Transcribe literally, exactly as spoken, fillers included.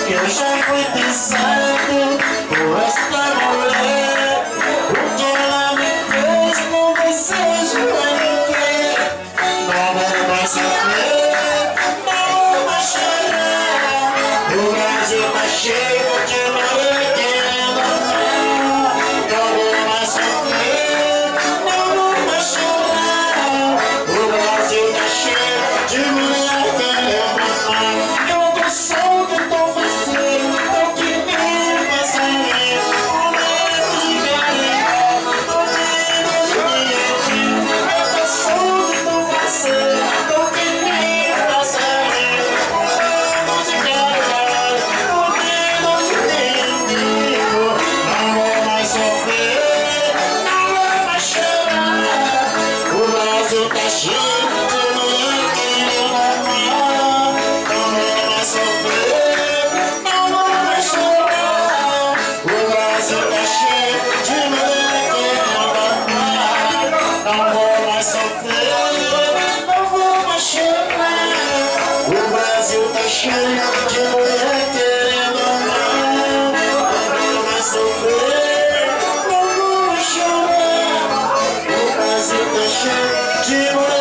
Eu já fui pensando por esta mulher. O que ela me fez não desejo a ninguém. Não vou mais sofrer, não vou mais chorar. O Brasil tá cheio de mulher querendo amar. Não vou mais sofrer, não vou mais chorar. O Brasil tá cheio de mulher querendo amar. Eu tô solto, tô faceiro, tô que nem passarinho. O medo de galinha, tô medo de bilhetinho. Eu tô solto, tô faceiro, tô que nem passarinho. O medo de galinha, tô medo de bilhetinho. Não vou mais sofrer, não vou mais chorar. O Brasil tá cheio de mulher querendo amar. Não vou mais sofrer, não vou mais chorar. O Brasil tá cheio de mulher querendo amar. Não vou mais sofrer, não vou mais chorar. O Brasil tá cheio de mulher querendo amar. Não vou mais sofrer, não vou mais chorar. O Brasil tá cheio de mulher